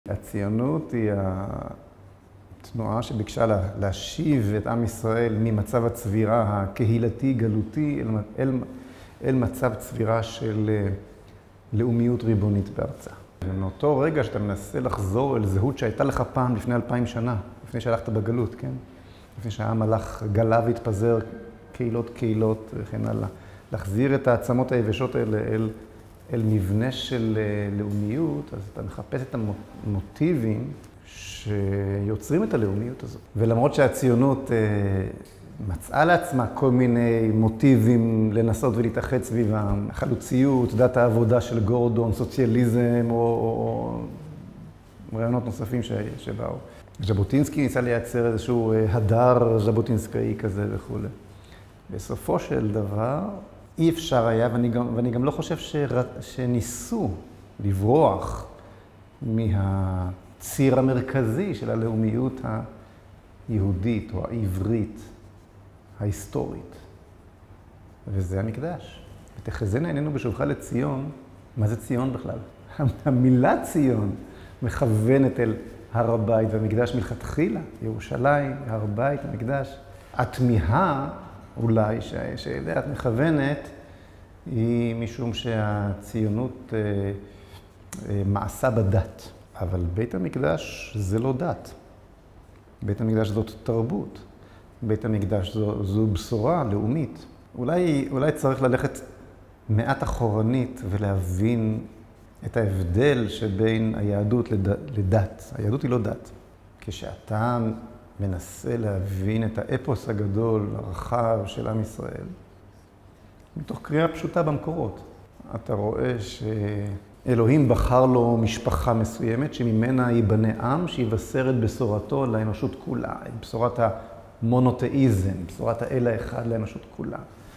הציונות היא התנועה שביקשה להשיב את עם ישראל ממצב הצבירה הקהילתי-גלותי אל מצב צבירה של לאומיות ריבונית בארצה. ומאותו רגע שאתה מנסה לחזור אל זהות שהייתה לך פעם לפני 2000 שנה, לפני שהלכת בגלות, כן? לפני שהעם הלך, גלה והתפזר קהילות וכן הלאה. להחזיר את העצמות היבשות האלה אל מבנה של לאומיות, אז אתה מחפש את המוטיבים שיוצרים את הלאומיות הזאת. ולמרות שהציונות מצאה לעצמה כל מיני מוטיבים לנסות ולהתאחד סביבם, חלוציות, דת העבודה של גורדון, סוציאליזם או רעיונות נוספים שבאו. ז'בוטינסקי ניסה לייצר איזשהו הדר ז'בוטינסקאי כזה וכו'. בסופו של דבר אי אפשר היה, ואני גם לא חושב שניסו לברוח מהציר המרכזי של הלאומיות היהודית או העברית ההיסטורית. וזה המקדש. ותחזינה עינינו בשובך לציון. מה זה ציון בכלל? המילה ציון מכוונת אל הר הבית והמקדש מלכתחילה, ירושלים, הר הבית, המקדש. התמיהה אולי שאליה את מכוונת היא משום שהציונות מעשה בדת. אבל בית המקדש זה לא דת. בית המקדש זאת תרבות. בית המקדש זו בשורה לאומית. אולי צריך ללכת מעט אחורנית ולהבין את ההבדל שבין היהדות לדת. היהדות היא לא דת. כשאתה מנסה להבין את האפוס הגדול, הרחב של עם ישראל, מתוך קריאה פשוטה במקורות, אתה רואה שאלוהים בחר לו משפחה מסוימת, שממנה ייבנה עם, שיבשר את בשורתו לאנושות כולה, את בשורת המונותאיזם, בשורת האל האחד לאנושות כולה.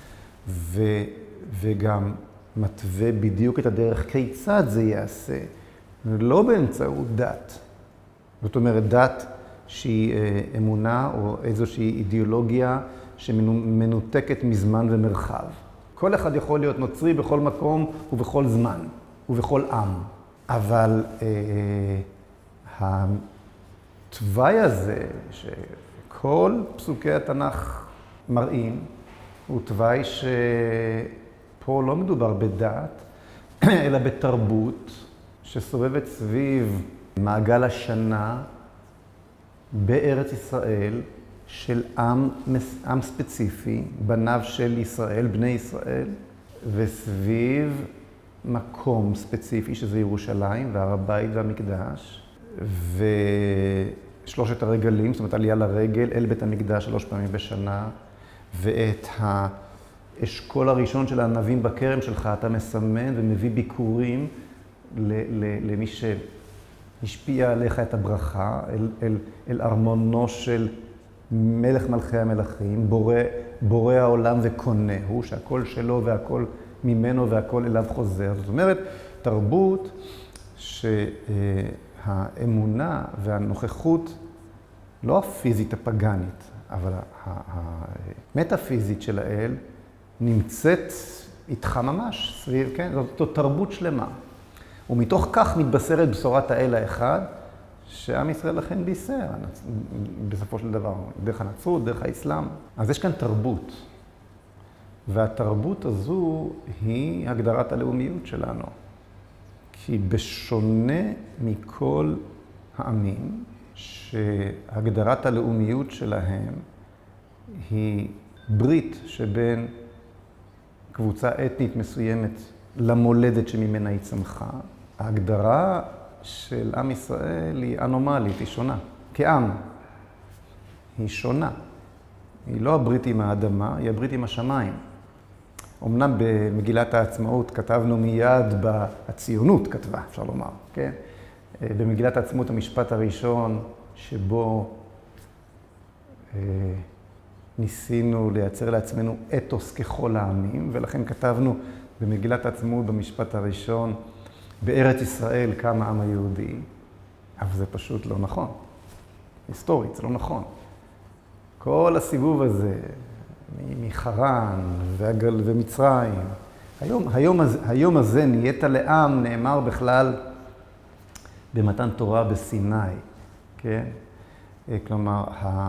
וגם מתווה בדיוק את הדרך כיצד זה יעשה, לא באמצעות דת. זאת אומרת, דת שהיא אמונה או איזושהי אידיאולוגיה שמנותקת מזמן ומרחב. כל אחד יכול להיות נוצרי בכל מקום ובכל זמן ובכל עם. אבל התוואי הזה שכל פסוקי התנ"ך מראים, הוא תוואי שפה לא מדובר בדת, אלא בתרבות שסובבת סביב מעגל השנה בארץ ישראל של עם ספציפי, בניו של ישראל, בני ישראל, וסביב מקום ספציפי שזה ירושלים והר הבית והמקדש, ושלושת הרגלים, זאת אומרת עלייה לרגל אל בית המקדש 3 פעמים בשנה, ואת האשכול הראשון של הענבים בכרם שלך אתה מסמן ומביא ביקורים למי השפיע עליך את הברכה, אל ארמונו של מלך מלכי המלכים, בורא העולם וקונהו, שהכל שלו והכל ממנו והכל אליו חוזר. זאת אומרת, תרבות שהאמונה והנוכחות, לא הפיזית הפגנית, אבל המטאפיזית של האל, נמצאת איתך ממש סביב, כן? זאת תרבות שלמה. ומתוך כך מתבשרת בשורת האל האחד, שעם ישראל לכן בישר, בסופו של דבר, דרך הנצרות, דרך האסלאם. אז יש כאן תרבות. והתרבות הזו היא הגדרת הלאומיות שלנו. כי בשונה מכל העמים, שהגדרת הלאומיות שלהם היא ברית שבין קבוצה אתנית מסוימת למולדת שממנה היא צמחה, ההגדרה של עם ישראל היא אנומלית, היא שונה. כעם, היא שונה. היא לא הברית עם האדמה, היא הברית עם השמיים. אמנם במגילת העצמאות כתבנו מיד, הציונות כתבה, אפשר לומר, כן? במגילת העצמאות המשפט הראשון שבו ניסינו לייצר לעצמנו אתוס ככל העמים, ולכן כתבנו במגילת העצמאות במשפט הראשון, בארץ ישראל קם העם היהודי, אבל זה פשוט לא נכון. היסטורית, זה לא נכון. כל הסיבוב הזה, מחרן ומצרים, היום הזה נהיית לעם, נאמר בכלל במתן תורה בסיני, כן? כלומר,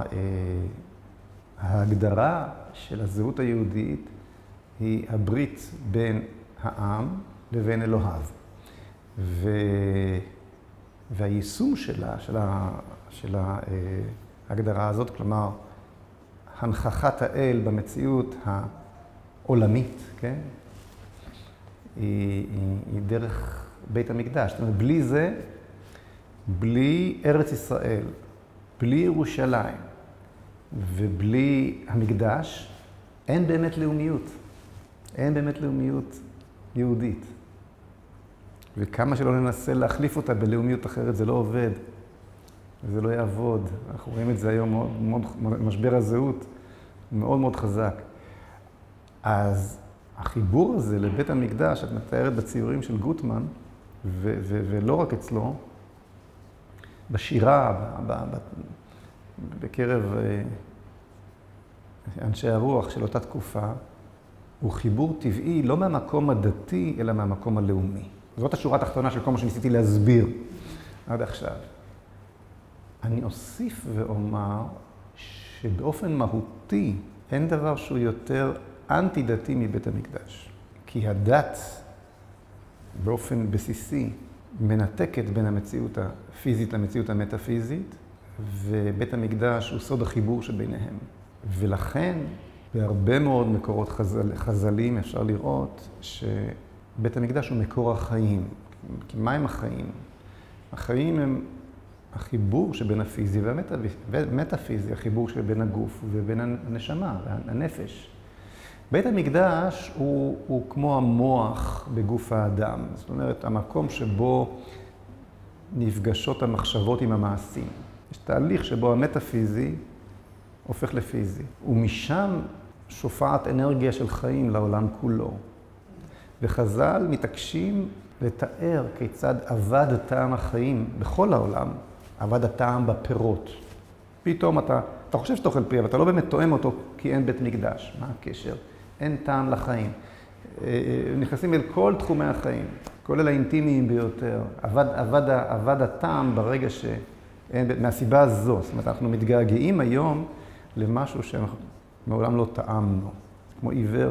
ההגדרה של הזהות היהודית היא הברית בין העם לבין אלוהיו. והיישום שלה, של ההגדרה הזאת, כלומר, הנחכת האל במציאות העולמית, כן? היא דרך בית המקדש. זאת אומרת, בלי זה, בלי ארץ ישראל, בלי ירושלים ובלי המקדש, אין באמת לאומיות. אין באמת לאומיות יהודית. וכמה שלא ננסה להחליף אותה בלאומיות אחרת, זה לא עובד. וזה לא יעבוד. אנחנו רואים את זה היום, משבר הזהות מאוד מאוד חזק. אז החיבור הזה לבית המקדש, את מתארת בציורים של גוטמן, ולא רק אצלו, בשירה, בקרב אנשי הרוח של אותה תקופה, הוא חיבור טבעי לא מהמקום הדתי, אלא מהמקום הלאומי. זאת השורה התחתונה של כל מה שניסיתי להסביר עד עכשיו. אני אוסיף ואומר שבאופן מהותי אין דבר שהוא יותר אנטי-דתי מבית המקדש. כי הדת באופן בסיסי מנתקת בין המציאות הפיזית למציאות המטאפיזית, ובית המקדש הוא סוד החיבור שביניהם. ולכן בהרבה מאוד מקורות חז"ליים אפשר לראות שבית המקדש הוא מקור החיים. כי מה הם החיים? החיים הם החיבור שבין הפיזי והמטאפיזי, החיבור שבין הגוף ובין הנשמה, הנפש. בית המקדש הוא כמו המוח בגוף האדם. זאת אומרת, המקום שבו נפגשות המחשבות עם המעשים. יש תהליך שבו המטאפיזי הופך לפיזי. ומשם שופעת אנרגיה של חיים לעולם כולו. וחז"ל מתעקשים לתאר כיצד עבד טעם החיים בכל העולם, עבד הטעם בפירות. פתאום אתה חושב שאתה אוכל פרי, אבל אתה לא באמת טועם אותו כי אין בית מקדש. מה הקשר? אין טעם לחיים. נכנסים אל כל תחומי החיים, כולל האינטימיים ביותר. עבד הטעם ברגע מהסיבה הזו. זאת אומרת, אנחנו מתגעגעים היום למשהו שאנחנו מעולם לא טעמנו. כמו עיוור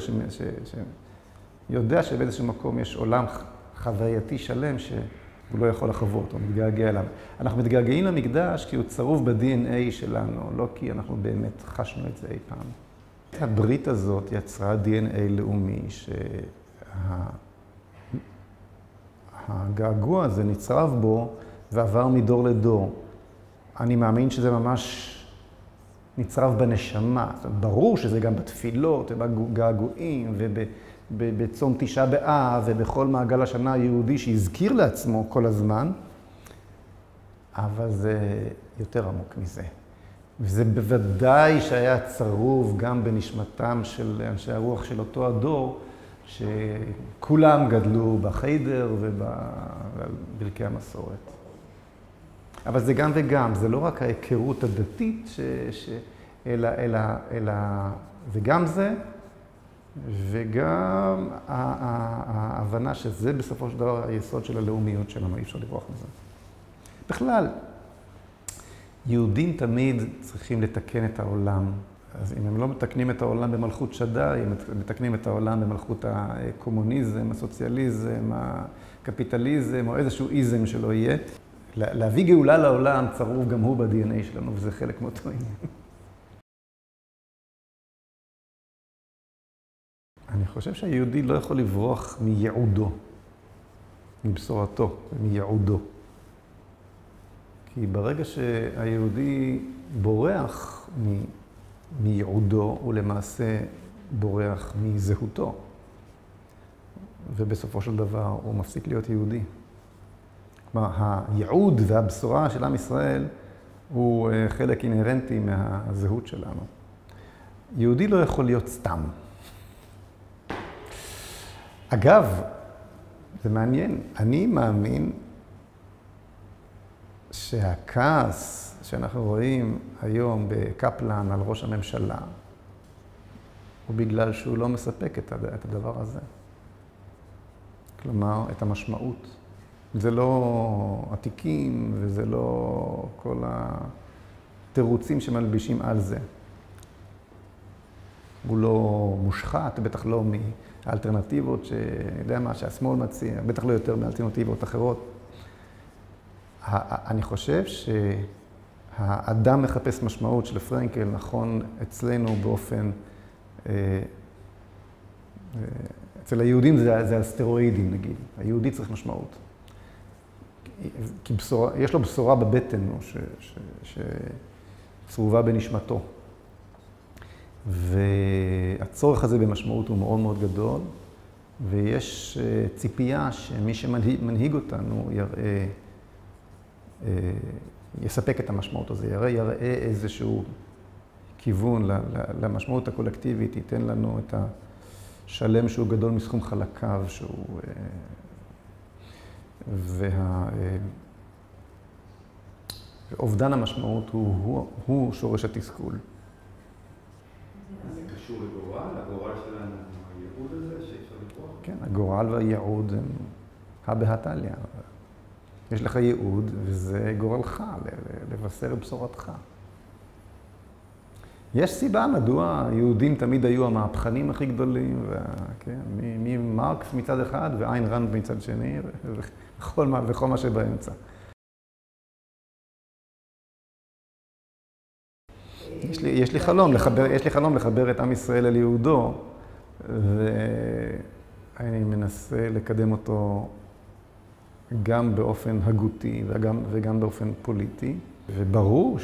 שיודע שבאיזשהו מקום יש עולם חווייתי שלם שהוא לא יכול לחוות, הוא מתגעגע אליו. אנחנו מתגעגעים למקדש כי הוא צרוב ב-DNA שלנו, לא כי אנחנו באמת חשנו את זה אי פעם. הברית הזאת יצרה DNA לאומי שהגעגוע הזה נצרב בו ועבר מדור לדור. אני מאמין שזה ממש נצרב בנשמה. זאת אומרת, ברור שזה גם בתפילות ובגעגועים ובצום תשעה באב ובכל מעגל השנה היהודי שהזכיר לעצמו כל הזמן, אבל זה יותר עמוק מזה. וזה בוודאי שהיה צרוב גם בנשמתם של אנשי הרוח של אותו הדור, שכולם גדלו בחיידר ובברכי המסורת. אבל זה גם וגם, זה לא רק ההיכרות הדתית, אלא וגם זה, וגם ההבנה שזה בסופו של דבר היסוד של הלאומיות שלנו, אי אפשר לברוח מזה. בכלל, יהודים תמיד צריכים לתקן את העולם. אז אם הם לא מתקנים את העולם במלכות שדי, הם מתקנים את העולם במלכות הקומוניזם, הסוציאליזם, הקפיטליזם, או איזשהו איזם שלא יהיה. להביא גאולה לעולם צרוב גם הוא ב-DNA שלנו, וזה חלק מאותו עניין. אני חושב שהיהודי לא יכול לברוח מייעודו, מבשורתו, מייעודו. כי ברגע שהיהודי בורח מייעודו, הוא למעשה בורח מזהותו. ובסופו של דבר הוא מפסיק להיות יהודי. כלומר, הייעוד והבשורה של עם ישראל הוא חלק אינהרנטי מהזהות שלנו. יהודי לא יכול להיות סתם. אגב, זה מעניין, אני מאמין שהכעס שאנחנו רואים היום בקפלן על ראש הממשלה, הוא בגלל שהוא לא מספק את הדבר הזה. כלומר, את המשמעות זה לא עתיקים וזה לא כל התירוצים שמלבישים על זה. הוא לא מושחת, בטח לא מהאלטרנטיבות יודע מה, שהשמאל מציע, בטח לא יותר מאלטרנטיבות אחרות. אני חושב שהאדם מחפש משמעות של פרנקל נכון אצלנו באופן, אצל היהודים זה הסטרואידים נגיד, היהודי צריך משמעות. כי יש לו בשורה בבטן שצרובה בנשמתו. והצורך הזה במשמעות הוא מאוד מאוד גדול, ויש ציפייה שמי שמנהיג אותנו יספק את המשמעות הזה, יראה איזשהו כיוון למשמעות הקולקטיבית, ייתן לנו את השלם שהוא גדול מסכום חלקיו, שהוא... ואובדן המשמעות הוא שורש התסכול. זה קשור לגורל? הגורל שלנו, הייעוד הזה שאפשר לקרוא? כן, הגורל והייעוד הם הבהתליא. יש לך ייעוד וזה גורלך, לבשר את בשורתך. יש סיבה מדוע היהודים תמיד היו המהפכנים הכי גדולים, ממרקס מצד אחד ואיין רנד מצד שני, וכל מה שבאמצע. יש לי חלום לחבר את עם ישראל אל יהודו, ואני מנסה לקדם אותו גם באופן הגותי וגם באופן פוליטי. וברור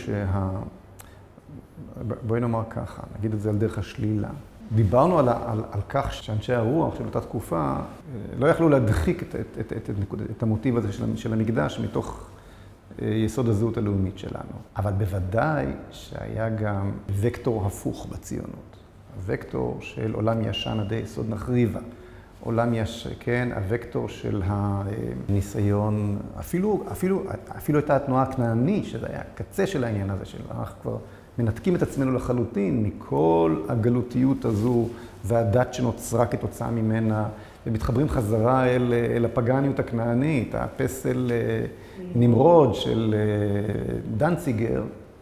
בואי נאמר ככה, נגיד את זה על דרך השלילה. דיברנו על כך שאנשי הרוח של אותה תקופה לא יכלו להדחיק את המוטיב הזה של המקדש מתוך יסוד הזהות הלאומית שלנו. אבל בוודאי שהיה גם וקטור הפוך בציונות. הוקטור של עולם ישן עדי יסוד נחריבה. כן, הוקטור של הניסיון, אפילו הייתה התנועה הכנענית, שזה היה הקצה של העניין הזה, שאנחנו כבר מנתקים את עצמנו לחלוטין מכל הגלותיות הזו והדת שנוצרה כתוצאה ממנה, ומתחברים חזרה אל הפגניות הכנענית, הפסל נמרוד של דנציגר.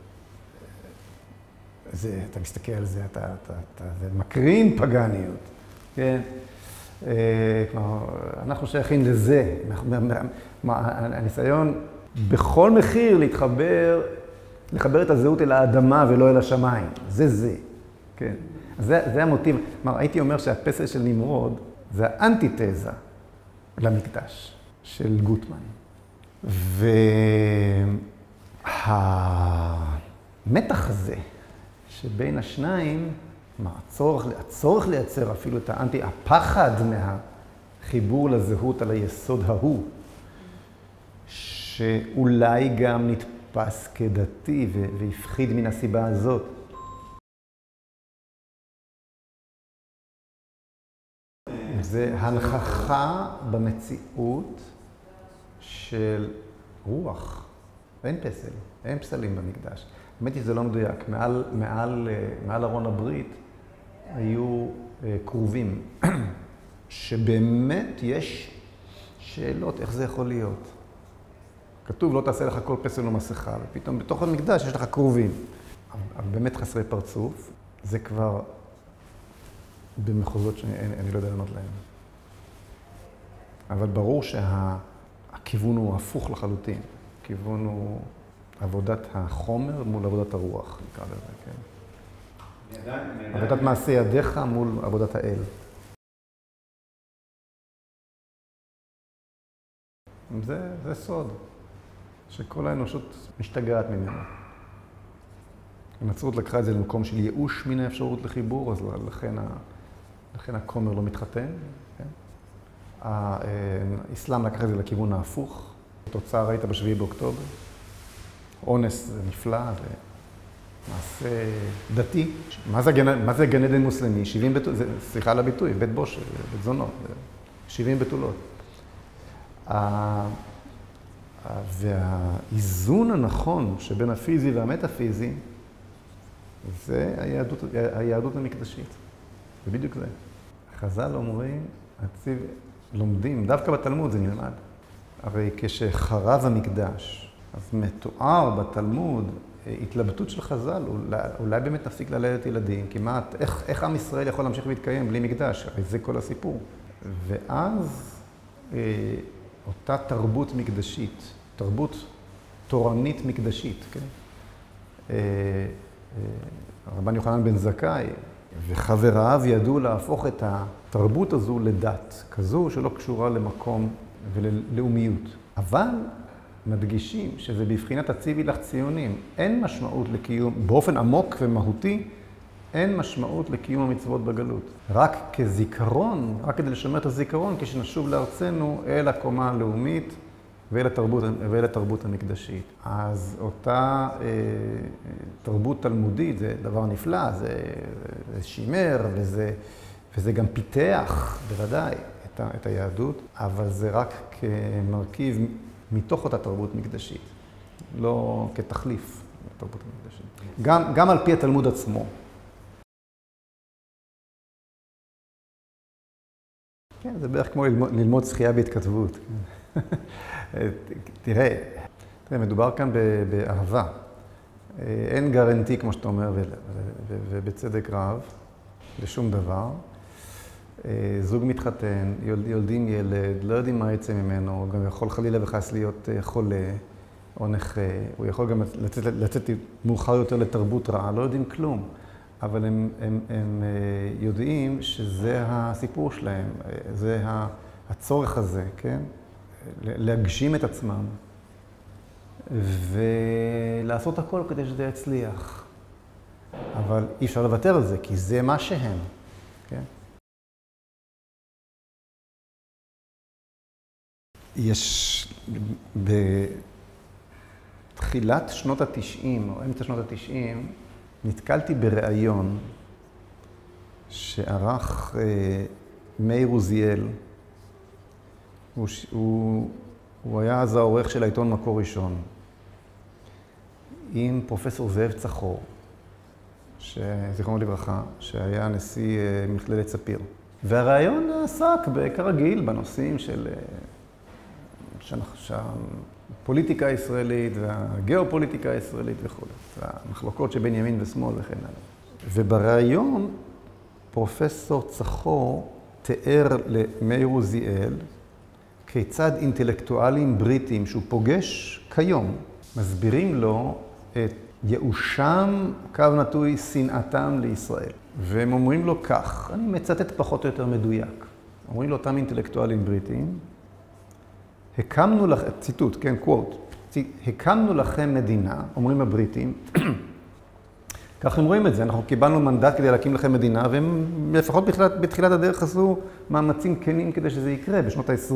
אתה מסתכל על זה, זה מקרין פגניות, כן? כלומר, אנחנו שייכים לזה. הניסיון בכל מחיר לחבר את הזהות אל האדמה ולא אל השמיים. זה. כן. זה המוטיב. כלומר, הייתי אומר שהפסל של נמרוד זה האנטיתזה למקדש של גוטמן. והמתח הזה שבין השניים, הצורך לייצר אפילו את הפחד מהחיבור לזהות על היסוד ההוא, שאולי גם נתפס כדתי והפחיד מן הסיבה הזאת. זה הנכחה במציאות של רוח. אין פסל, אין פסלים במקדש. האמת היא שזה לא מדויק. מעל ארון הברית היו קרובים, שבאמת יש שאלות איך זה יכול להיות. כתוב לא תעשה לך כל פסל ומסכה, ופתאום בתוך המקדש יש לך קרובים. אבל באמת חסרי פרצוף, זה כבר במחוזות שאני לא יודע לענות להם. אבל ברור שהכיוון הוא הפוך לחלוטין. הכיוון הוא עבודת החומר מול עבודת הרוח, נקרא לזה, כן. עבודת מעשה ידיך מול עבודת האל. זה סוד, שכל האנושות משתגעת ממנו. הנצרות לקחה את זה למקום של ייאוש מן האפשרות לחיבור, אז לכן הכומר לא מתחתן. כן? האסלאם לקח את זה לכיוון ההפוך. התוצאה ראית ב7 באוקטובר. אונס זה נפלא, זה מעשה דתי. מה זה גן עדן מוסלמי? 70 בתולות, סליחה על הביטוי, בית בושר, בית זונות, 70 בתולות. והאיזון הנכון שבין הפיזי והמטאפיזי, זה היהדות המקדשית. זה בדיוק זה. חז"ל אומרים, לומדים, דווקא בתלמוד זה נלמד. הרי כשחרב המקדש, אז מתואר בתלמוד התלבטות של חז"ל, אולי באמת נפסיק ללדת ילדים, כמעט, איך עם ישראל יכול להמשיך להתקיים בלי מקדש? הרי זה כל הסיפור. ואז אותה תרבות מקדשית, תרבות תורנית מקדשית, כן? הרבן יוחנן בן זכאי וחבריו ידעו להפוך את התרבות הזו לדת, כזו שלא קשורה למקום וללאומיות. אבל מדגישים שזה בבחינת הציבי לך ציונים. אין משמעות לקיום, באופן עמוק ומהותי, אין משמעות לקיום המצוות בגלות. רק כזיכרון, רק כדי לשמר את הזיכרון, כשנשוב לארצנו אל הקומה הלאומית ואל התרבות המקדשית. אז אותה תרבות תלמודית, זה דבר נפלא, זה שימר וזה גם פיתח, בוודאי, את היהדות, אבל זה רק כמרכיב מתוך אותה תרבות מקדשית, לא כתחליף לתרבות המקדשית. גם על פי התלמוד עצמו. כן, זה בערך כמו ללמוד שחייה בהתכתבות. תראה, מדובר כאן באהבה. אין גרנטי, כמו שאתה אומר, ובצדק רב, לשום דבר. זוג מתחתן, יולדים ילד, לא יודעים מה יצא ממנו, הוא גם יכול חלילה וחס להיות חולה או נכה, הוא יכול גם לצאת מאוחר יותר לתרבות רעה, לא יודעים כלום. אבל הם יודעים שזה הסיפור שלהם, זה הצורך הזה, כן? להגשים את עצמם ולעשות הכל כדי שזה יצליח. אבל אי אפשר לוותר על זה, כי זה מה שהם, כן? יש בתחילת שנות ה-90, או אמצע שנות ה-90, נתקלתי בראיון שערך מאיר עוזיאל. הוא היה אז העורך של העיתון מקור ראשון, עם פרופסור זאב צחור, זיכרונו לברכה, שהיה נשיא מכללת ספיר. והראיון עסק כרגיל בנושאים של הפוליטיקה הישראלית והגיאופוליטיקה הישראלית וכו'. והמחלוקות שבין ימין ושמאל וכן הלאה. ובראיון פרופסור צחור תיאר למאיר עוזיאל כיצד אינטלקטואלים בריטים שהוא פוגש כיום מסבירים לו את ייאושם, קו נטוי, שנאתם לישראל. והם אומרים לו כך, אני מצטט פחות או יותר מדויק. אומרים לו אותם אינטלקטואלים בריטים, הקמנו לכם, ציטוט, כן, קוורט, הקמנו לכם מדינה, אומרים הבריטים, כך הם רואים את זה, אנחנו קיבלנו מנדט כדי להקים לכם מדינה, והם לפחות בתחילת הדרך עשו מאמצים כנים כדי שזה יקרה בשנות ה-20.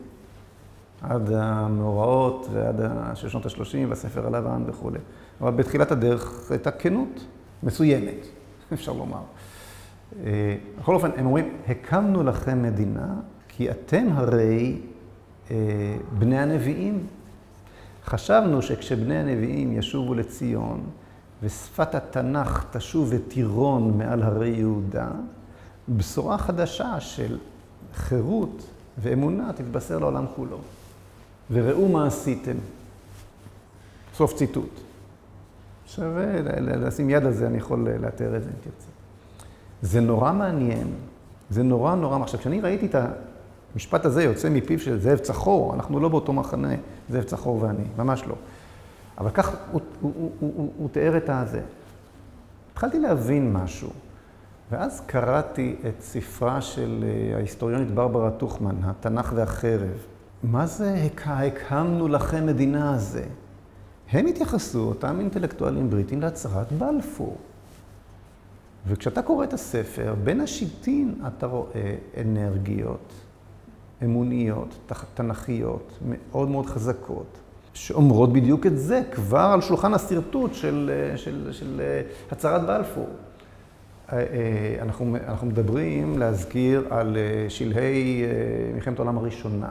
עד המאורעות ועד שנות ה-30 והספר הלבן וכו'. אבל בתחילת הדרך הייתה כנות מסוימת, אפשר לומר. בכל אופן, הם אומרים, הקמנו לכם מדינה, כי אתם הרי בני הנביאים. חשבנו שכשבני הנביאים ישובו לציון, ושפת התנ"ך תשוב ותירון מעל הרי יהודה, בשורה חדשה של חירות ואמונה תתבשר לעולם כולו. וראו מה עשיתם. סוף ציטוט. שווה לשים יד על זה, אני יכול לאתר את זה אם תרצה. זה נורא מעניין. זה נורא. עכשיו, כשאני ראיתי את המשפט הזה יוצא מפיו של זאב צחור, אנחנו לא באותו מחנה, זאב צחור ואני, ממש לא. אבל כך הוא תיאר את הזה. התחלתי להבין משהו, ואז קראתי את ספרה של ההיסטוריונית ברברה טוכמן, התנ"ך והחרב. מה זה הקמנו לכם מדינה הזה? הם התייחסו, אותם אינטלקטואלים בריטים, להצהרת בלפור. וכשאתה קורא את הספר, בין השיטין אתה רואה אנרגיות, אמוניות, תנ"כיות, מאוד מאוד חזקות, שאומרות בדיוק את זה, כבר על שולחן הסרטוט של הצהרת בלפור. אנחנו מדברים להזכיר על שלהי מלחמת העולם הראשונה,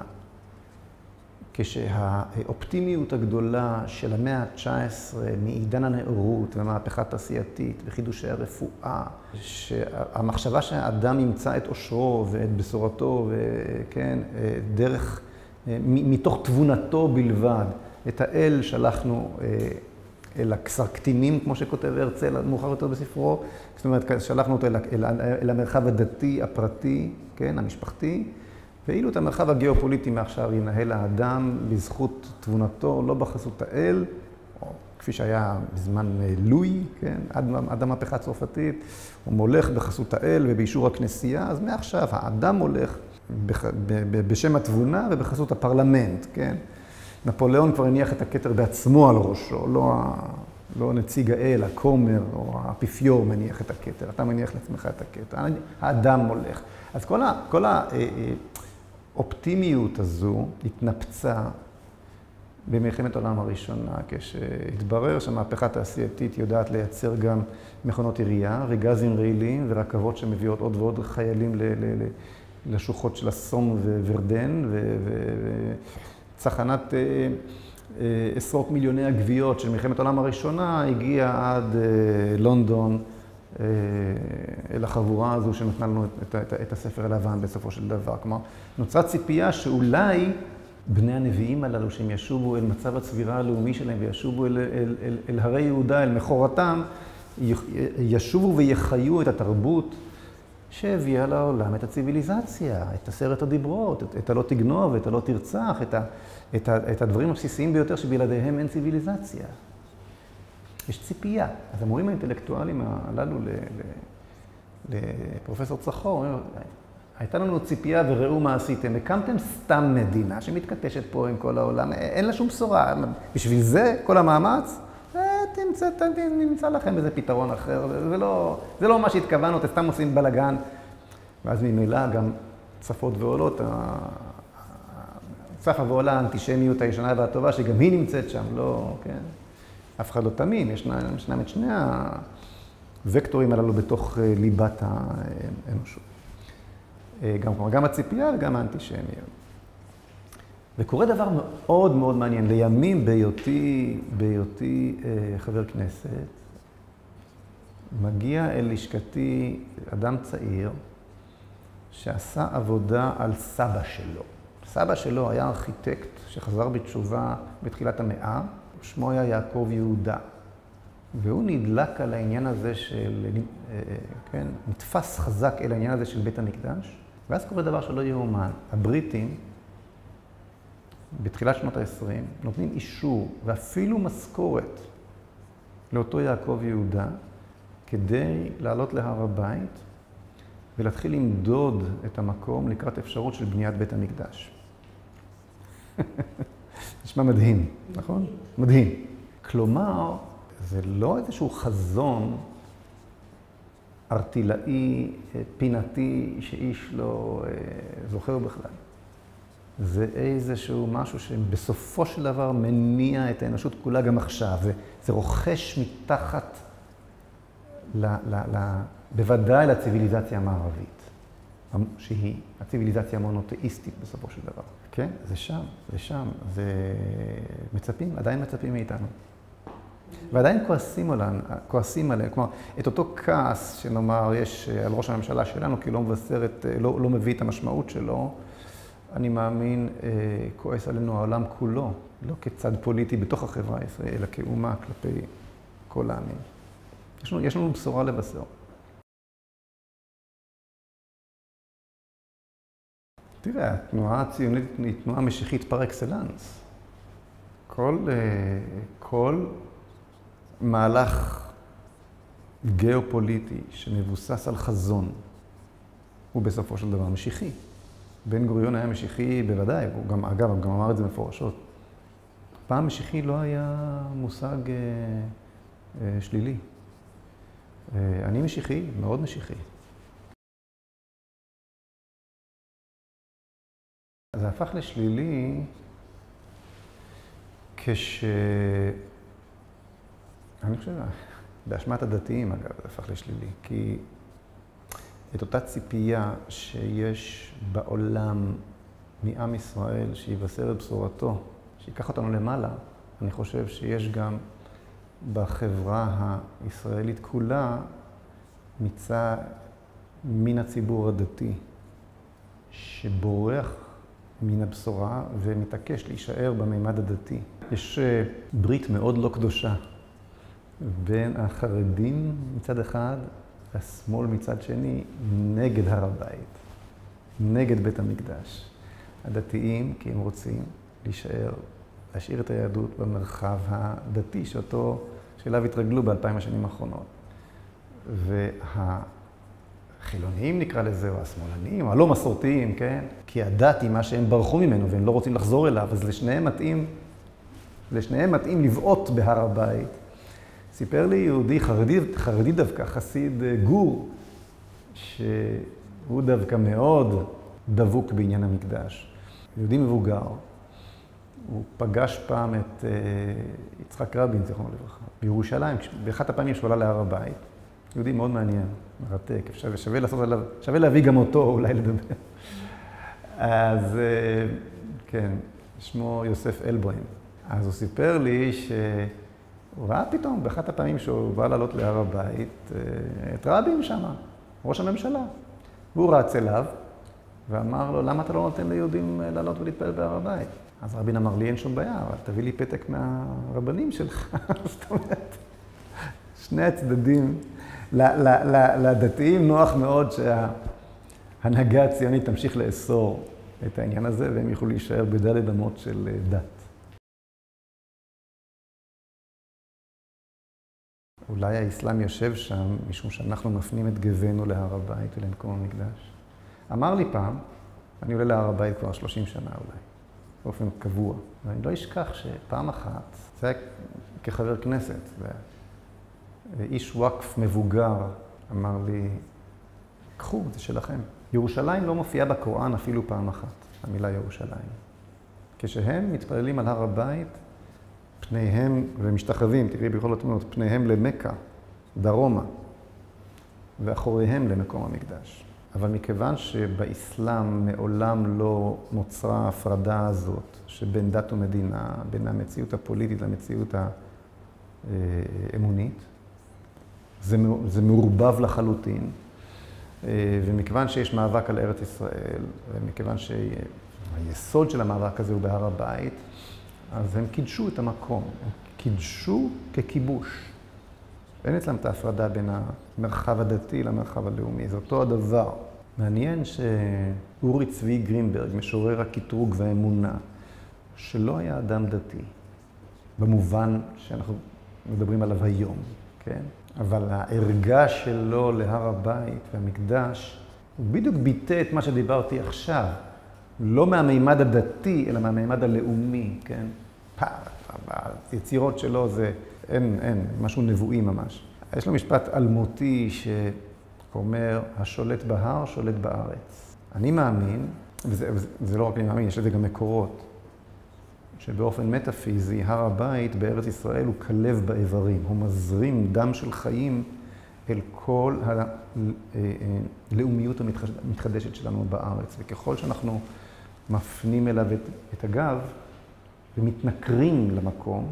כשהאופטימיות הגדולה של המאה ה-19 מעידן הנאורות והמהפכה התעשייתית וחידושי הרפואה, שהמחשבה שהאדם ימצא את אושרו ואת בשורתו, וכן, דרך מתוך תבונתו בלבד. את האל שלחנו אל הכסר קטינים, כמו שכותב הרצל, מאוחר יותר בספרו. זאת אומרת, שלחנו אותו אל המרחב הדתי, הפרטי, כן, המשפחתי, ואילו את המרחב הגיאופוליטי מעכשיו ינהל האדם בזכות תבונתו, לא בחסות האל, או כפי שהיה בזמן לואי, כן, עד המהפכה הצרפתית, הוא מולך בחסות האל ובאישור הכנסייה, אז מעכשיו האדם מולך בשם התבונה ובחסות הפרלמנט, כן. נפוליאון כבר הניח את הכתר בעצמו על ראשו, לא נציג האל, הכומר או האפיפיור מניח את הכתר, אתה מניח לעצמך את הכתר, האדם מולך. אז כל האופטימיות הזו התנפצה במלחמת העולם הראשונה, כשהתברר שהמהפכה התעשייתית יודעת לייצר גם מכונות עירייה, וגזים רעילים ורכבות שמביאות עוד ועוד חיילים לשוחות של הסום וורדן, צחנת עשרות מיליוני הגוויות של מלחמת העולם הראשונה הגיעה עד לונדון, אל החבורה הזו שנתנה לנו את הספר הלבן בסופו של דבר. כלומר, נוצרה ציפייה שאולי בני הנביאים הללו שהם ישובו אל מצב הצבירה הלאומי שלהם וישובו אל הרי יהודה, אל מכורתם, ישובו ויחיו את התרבות שהביאה לעולם את הציביליזציה, את עשרת הדיברות, את הלא תגנוב, את הלא תרצח, את הדברים הבסיסיים ביותר שבלעדיהם אין ציביליזציה. יש ציפייה. אז המורים האינטלקטואליים הללו לפרופסור צחור, הייתה לנו ציפייה וראו מה עשיתם. הקמתם סתם מדינה שמתכתשת פה עם כל העולם, אין לה שום בשורה. בשביל זה, כל המאמץ, נמצא לכם איזה פתרון אחר. זה לא מה שהתכוונו, אתם סתם עושים בלגן. ואז ממילא גם צפות ועולות, צפה ועולה האנטישמיות הישנה והטובה, שגם היא נמצאת שם, לא, כן? אף אחד לא תמים, ישנם את שני הוקטורים הללו בתוך ליבת האנושות. גם הציפייה וגם האנטישמיות. וקורה דבר מאוד מאוד מעניין. לימים בהיותי חבר כנסת, מגיע אל לשכתי אדם צעיר שעשה עבודה על סבא שלו. סבא שלו היה ארכיטקט שחזר בתשובה בתחילת המאה, שמו היה יעקב יהודה. והוא נדלק על העניין הזה של, כן, נתפס חזק אל העניין הזה של בית המקדש, ואז קורה דבר שלא יאומן. הבריטים, בתחילת שנות ה-20, נותנים אישור ואפילו משכורת לאותו יעקב יהודה, כדי לעלות להר הבית ולהתחיל למדוד את המקום לקראת אפשרות של בניית בית המקדש. נשמע מדהים, נכון? מדהים. כלומר, זה לא איזשהו חזון ארטילאי, פינתי, שאיש לא זוכר בכלל. זה איזשהו משהו שבסופו של דבר מניע את האנושות כולה גם עכשיו. זה רוכש מתחת, בוודאי לציביליזציה המערבית, שהיא הציביליזציה המונותאיסטית בסופו של דבר. כן? זה שם, זה מצפים, עדיין מצפים מאיתנו. ועדיין כועסים עליהם, כלומר, את אותו כעס שנאמר יש על ראש הממשלה שלנו, כי לא מבשר לא מביא את המשמעות שלו, אני מאמין, כועס עלינו העולם כולו, לא כצד פוליטי בתוך החברה הישראלית, אלא כאומה כלפי כל העמים. יש לנו בשורה לבשר. תראה, התנועה הציונית היא תנועה משיחית פר אקסלנס. כל מהלך גיאופוליטי שמבוסס על חזון הוא בסופו של דבר משיחי. בן גוריון היה משיחי בוודאי, הוא גם, אגב, הוא גם אמר את זה מפורשות. פעם משיחי לא היה מושג שלילי. אני משיחי, מאוד משיחי. זה הפך לשלילי אני חושב, באשמת הדתיים אגב, זה הפך לשלילי, כי את אותה ציפייה שיש בעולם מעם ישראל שיבשר את בשורתו, שיקח אותנו למעלה, אני חושב שיש גם בחברה הישראלית כולה מן הציבור הדתי, שבורח מן הבשורה ומתעקש להישאר במימד הדתי. יש ברית מאוד לא קדושה בין החרדים מצד אחד והשמאל מצד שני נגד הר הבית, נגד בית המקדש. הדתיים, כי הם רוצים להשאיר את היהדות במרחב הדתי שאליו התרגלו ב2000 השנים האחרונות. והחילוניים נקרא לזה, או השמאלנים, או הלא מסורתיים, כן? כי הדת היא מה שהם ברחו ממנו והם לא רוצים לחזור אליו, אז לשניהם מתאים לבעוט בהר הבית. סיפר לי יהודי חרדי דווקא, חסיד גור, שהוא דווקא מאוד דבוק בעניין המקדש. יהודי מבוגר. הוא פגש פעם את יצחק רבין, זיכרונו לברכה, בירושלים, באחת הפעמים שהוא עלה להר הבית. יהודי מאוד מעניין, מרתק, שווה להביא גם אותו אולי לדבר. אז כן, שמו יוסף אלבוים. אז הוא סיפר לי שהוא ראה פתאום, באחת הפעמים שהוא בא לעלות להר הבית, את רבין שם, ראש הממשלה. והוא רץ אליו ואמר לו, למה אתה לא נותן ליהודים לעלות ולהתפלל בהר הבית? אז רבין אמר לי, אין שום בעיה, אבל תביא לי פתק מהרבנים שלך. זאת אומרת, שני הצדדים, לדתיים נוח מאוד שההנהגה הציונית תמשיך לאסור את העניין הזה, והם יוכלו להישאר בדלת אמות של דת. אולי האסלאם יושב שם, משום שאנחנו מפנים את גבנו להר הבית ולמקום המקדש. אמר לי פעם, אני עולה להר הבית כבר 30 שנה אולי. באופן קבוע. ואני לא אשכח שפעם אחת, זה היה כחבר כנסת, ואיש וואקף מבוגר אמר לי, קחו, זה שלכם. ירושלים לא מופיעה בקוראן אפילו פעם אחת, המילה ירושלים. כשהם מתפללים על הר הבית, פניהם, ומשתחווים, תראי בכל התמונות, פניהם למכה, דרומה, ואחוריהם למקום המקדש. אבל מכיוון שבאסלאם מעולם לא נוצרה ההפרדה הזאת שבין דת ומדינה, בין המציאות הפוליטית למציאות האמונית, זה מעורבב לחלוטין, ומכיוון שיש מאבק על ארץ ישראל, ומכיוון שהיסוד של המאבק הזה הוא בהר הבית, אז הם קידשו את המקום, הם קידשו ככיבוש. אין אצלם את ההפרדה בין המרחב הדתי למרחב הלאומי, זה אותו הדבר. מעניין שאורי צבי גרינברג, משורר הקטרוג והאמונה, שלא היה אדם דתי, במובן שאנחנו מדברים עליו היום, כן? אבל הערגה שלו להר הבית והמקדש, הוא בדיוק ביטא את מה שדיברתי עכשיו, לא מהמימד הדתי, אלא מהמימד הלאומי, כן? היצירות שלו זה, אין, משהו נבואי ממש. יש לו משפט אלמותי שאומר, השולט בהר שולט בארץ. אני מאמין, וזה לא רק אני מאמין, יש לזה גם מקורות, שבאופן מטאפיזי, הר הבית בארץ ישראל הוא כלב באיברים. הוא מזרים דם של חיים אל כל הלאומיות המתחדשת שלנו בארץ. וככל שאנחנו מפנים אליו את הגב ומתנכרים למקום,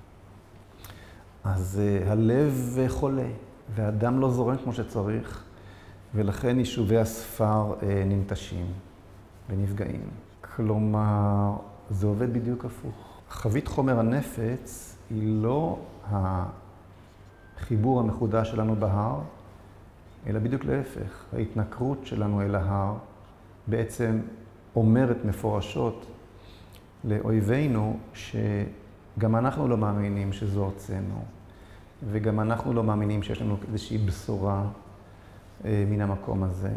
אז הלב חולה, והדם לא זורם כמו שצריך, ולכן יישובי הספר ננטשים ונפגעים. כלומר, זה עובד בדיוק הפוך. חבית חומר הנפץ היא לא החיבור המחודש שלנו בהר, אלא בדיוק להפך. ההתנכרות שלנו אל ההר בעצם אומרת מפורשות לאויבינו שגם אנחנו לא מאמינים שזו ארצנו, וגם אנחנו לא מאמינים שיש לנו איזושהי בשורה מן המקום הזה.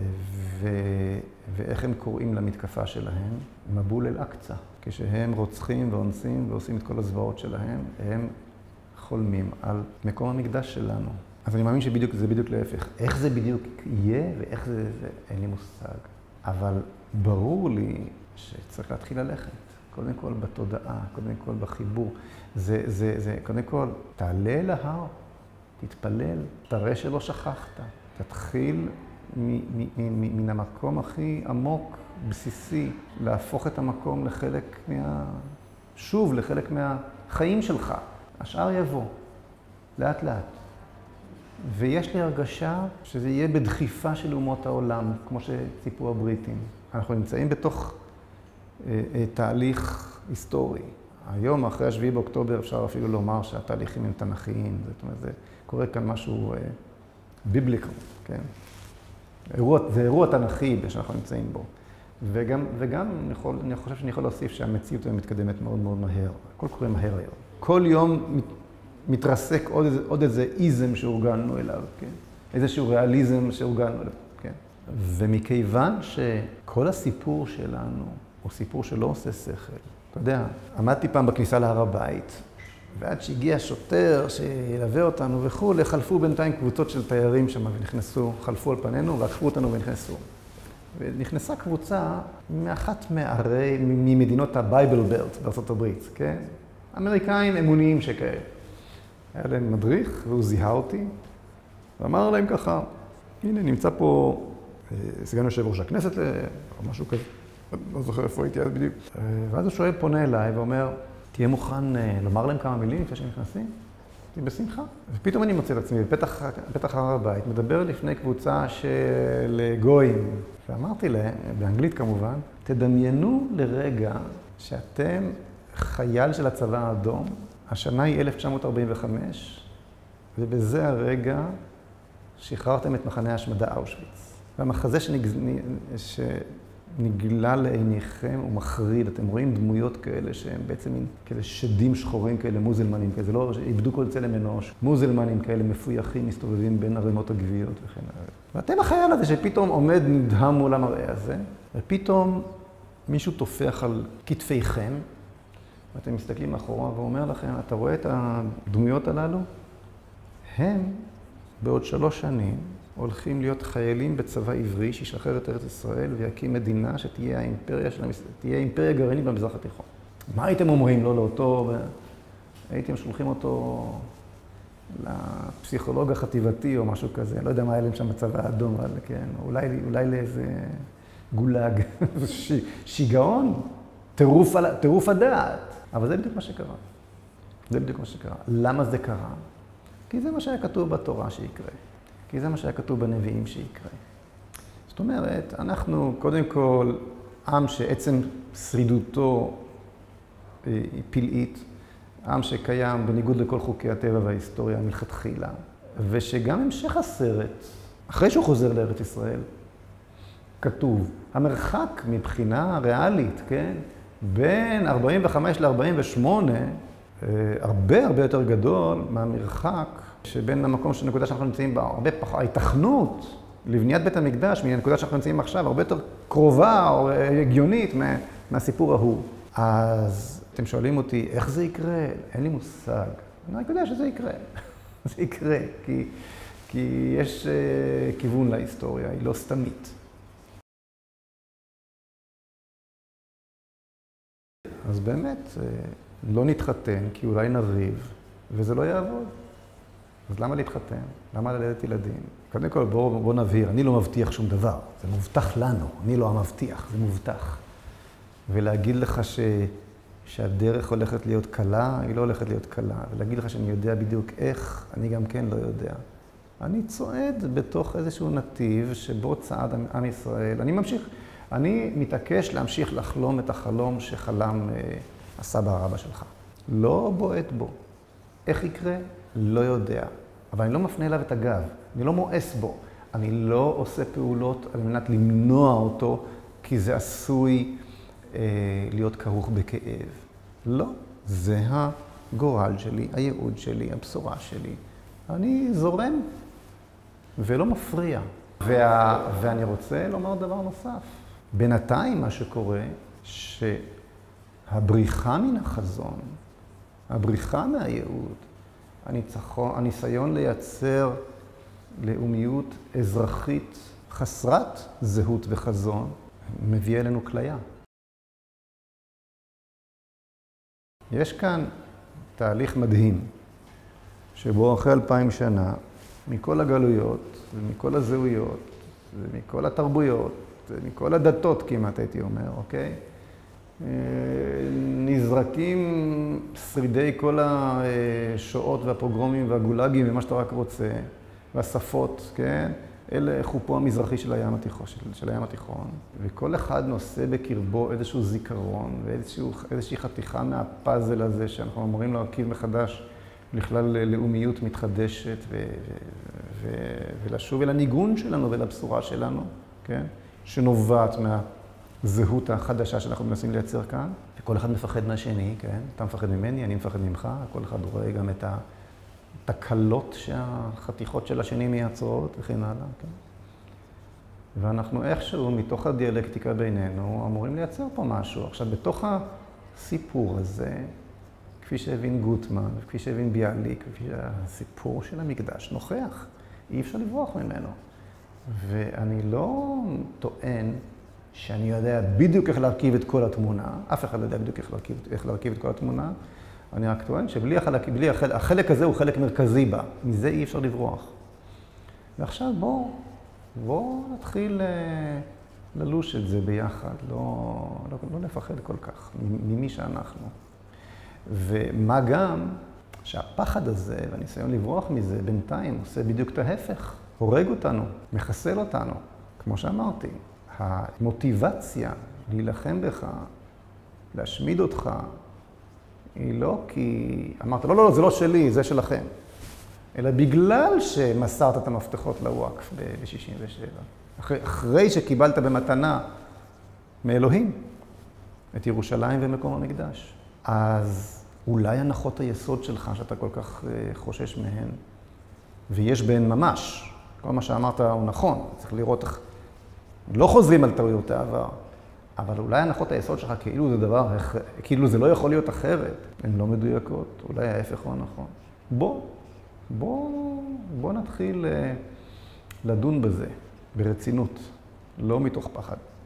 ואיך הם קוראים למתקפה שלהם? מבול אל-אקצא. כשהם רוצחים ואונסים ועושים את כל הזוועות שלהם, הם חולמים על מקום המקדש שלנו. אז אני מאמין שזה בדיוק להפך. איך זה בדיוק יהיה ואיך זה, אין לי מושג. אבל ברור לי שצריך להתחיל ללכת. קודם כל בתודעה, קודם כל בחיבור. קודם כל, תעלה להר, תתפלל, תראה שלא שכחת. תתחיל מן המקום הכי עמוק, בסיסי, להפוך את המקום לחלק לחלק מהחיים שלך. השאר יבוא, לאט לאט. ויש לי הרגשה שזה יהיה בדחיפה של אומות העולם, כמו שציפו הבריטים. אנחנו נמצאים בתוך תהליך היסטורי. היום, אחרי 7 באוקטובר, אפשר אפילו לומר שהתהליכים הם תנכיים. זאת אומרת, זה קורה כאן משהו ביבליקל, כן? זה אירוע תנכי שאנחנו נמצאים בו. וגם אני חושב שאני יכול להוסיף שהמציאות היום מתקדמת מאוד מאוד מהר. הכל קורה מהר היום. כל יום מתרסק עוד איזה איזם שהורגלנו אליו, כן? איזשהו ריאליזם שהורגלנו אליו, כן? ומכיוון שכל הסיפור שלנו הוא סיפור שלא עושה שכל. אתה יודע, עמדתי פעם בכניסה להר הבית, ועד שהגיע שוטר שילווה אותנו וכו', חלפו בינתיים קבוצות של תיירים שם ונכנסו, חלפו על פנינו ועקפו אותנו ונכנסו. ונכנסה קבוצה מאחת ממדינות הבייבל בלט בארצות הברית, כן? אמריקאים אמוניים שכאלה. היה להם מדריך והוא זיהה אותי, ואמר להם ככה, הנה נמצא פה סגן יושב ראש הכנסת או משהו כזה, לא זוכר איפה הייתי אז בדיוק. ואז הוא שואל, פונה אליי ואומר, תהיה מוכן לומר להם כמה מילים לפני שהם נכנסים? הייתי בשמחה. ופתאום אני מוצא את עצמי בפתח הר הבית, מדבר לפני קבוצה של גויים. ואמרתי להם, באנגלית כמובן, תדמיינו לרגע שאתם חייל של הצבא האדום, השנה היא 1945, ובזה הרגע שחררתם את מחנה ההשמדה אושוויץ. והמחזה שנגלה לעיניכם הוא מחריד. אתם רואים דמויות כאלה שהם בעצם כאלה שדים שחורים כאלה, מוזלמנים כאלה, זה לא איבדו כל צלם אנוש, מוזלמנים כאלה מפויחים מסתובבים בין ערימות הגוויות וכן הלאה. ואתם החייל הזה שפתאום עומד נדהם מול המראה הזה, ופתאום מישהו תופח על כתפיכם, ואתם מסתכלים אחורה ואומר לכם, אתה רואה את הדמויות הללו? הם בעוד 3 שנים הולכים להיות חיילים בצבא עברי שישחרר את ארץ ישראל ויקים מדינה שתהיה אימפריה גרעינית במזרח התיכון. מה הייתם אומרים לו לאותו? הייתם שולחים אותו לפסיכולוג החטיבתי או משהו כזה. לא יודע מה היה להם שם בצבא האדום, אבל כן, אולי לאיזה גולג, שיגעון, טירוף הדעת. אבל זה בדיוק מה שקרה. זה בדיוק מה שקרה. למה זה קרה? כי זה מה שהיה כתוב בתורה שיקרה. כי זה מה שהיה כתוב בנביאים שיקרה. זאת אומרת, אנחנו קודם כל עם שעצם שרידותו היא פלאית, עם שקיים בניגוד לכל חוקי הטבע וההיסטוריה מלכתחילה, ושגם המשך הסרט, אחרי שהוא חוזר לארץ ישראל, כתוב, המרחק מבחינה ריאלית, כן, בין 45 ל-48, הרבה יותר גדול מהמרחק שבין המקום של הנקודה שאנחנו נמצאים בה, הרבה פחות, ההיתכנות לבניית בית המקדש מהנקודה שאנחנו נמצאים עכשיו, הרבה יותר קרובה או הגיונית מהסיפור ההוא. אז אתם שואלים אותי, איך זה יקרה? אין לי מושג. אני יודע שזה יקרה. זה יקרה, כי יש כיוון להיסטוריה, היא לא סתמית. אז באמת, לא נתחתן, כי אולי נריב, וזה לא יעבוד. אז למה להתחתן? למה ללדת ילדים? קודם כל, בוא נבהיר, אני לא מבטיח שום דבר. זה מובטח לנו, אני לא המבטיח, זה מובטח. ולהגיד לך שהדרך הולכת להיות קלה, היא לא הולכת להיות קלה. ולהגיד לך שאני יודע בדיוק איך, אני גם כן לא יודע. אני צועד בתוך איזשהו נתיב שבו צעד עם ישראל. אני מתעקש להמשיך לחלום את החלום שחלם הסבא הרבה שלך. לא בועט בו. איך יקרה? לא יודע. אבל אני לא מפנה אליו את הגב. אני לא מואס בו. אני לא עושה פעולות על מנת למנוע אותו, כי זה עשוי להיות כרוך בכאב. לא. זה הגורל שלי, הייעוד שלי, הבשורה שלי. אני זורם ולא מפריע. ואני רוצה לומר דבר נוסף. בינתיים מה שקורה, שהבריחה מן החזון, הבריחה מהייעוד, הניסיון לייצר לאומיות אזרחית חסרת זהות וחזון, מביא אלינו כליה. יש כאן תהליך מדהים, שבו אחרי 2000 שנה, מכל הגלויות ומכל הזהויות ומכל התרבויות, מכל הדתות כמעט הייתי אומר, אוקיי? נזרקים שרידי כל השואות והפוגרומים והגולגים ומה שאתה רק רוצה, והשפות, כן? אל חופו המזרחי של הים התיכון, וכל אחד נושא בקרבו איזשהו זיכרון ואיזושהי חתיכה מהפאזל הזה שאנחנו אמורים להרכיב מחדש לכלל לאומיות מתחדשת ולשוב אל הניגון שלנו ולבשורה שלנו, כן? שנובעת מהזהות החדשה שאנחנו מנסים לייצר כאן. וכל אחד מפחד מהשני, כן? אתה מפחד ממני, אני מפחד ממך, כל אחד רואה גם את התקלות שהחתיכות של השני מייצרות וכן הלאה, כן? ואנחנו איכשהו מתוך הדיאלקטיקה בינינו אמורים לייצר פה משהו. עכשיו, בתוך הסיפור הזה, כפי שהבין גוטמן, וכפי שהבין ביאליק, הסיפור של המקדש נוכח, אי אפשר לברוח ממנו. ואני לא טוען שאני יודע בדיוק איך להרכיב את כל התמונה, אף אחד לא יודע בדיוק איך להרכיב את כל התמונה, אני רק טוען החלק הזה הוא חלק מרכזי בה, מזה אי אפשר לברוח. ועכשיו בואו נתחיל ללוש את זה ביחד, לא לפחד כל כך ממי שאנחנו. ומה גם שהפחד הזה והניסיון לברוח מזה בינתיים עושה בדיוק את ההפך, הורג אותנו, מחסל אותנו. כמו שאמרתי, המוטיבציה להילחם בך, להשמיד אותך, היא לא כי אמרת, לא, זה לא שלי, זה שלכם. אלא בגלל שמסרת את המפתחות לוואקף ב-67. אחרי שקיבלת במתנה מאלוהים את ירושלים ומקום המקדש. אז אולי הנחות היסוד שלך שאתה כל כך חושש מהן, ויש בהן ממש, כל מה שאמרת הוא נכון, צריך לראות איך לא חוזרים על טעויות העבר, אבל אולי הנחות היסוד שלך כאילו זה לא יכול להיות אחרת, הן לא מדויקות, אולי ההפך הוא הנכון. בוא נתחיל לדון בזה ברצינות, לא מתוך פחד.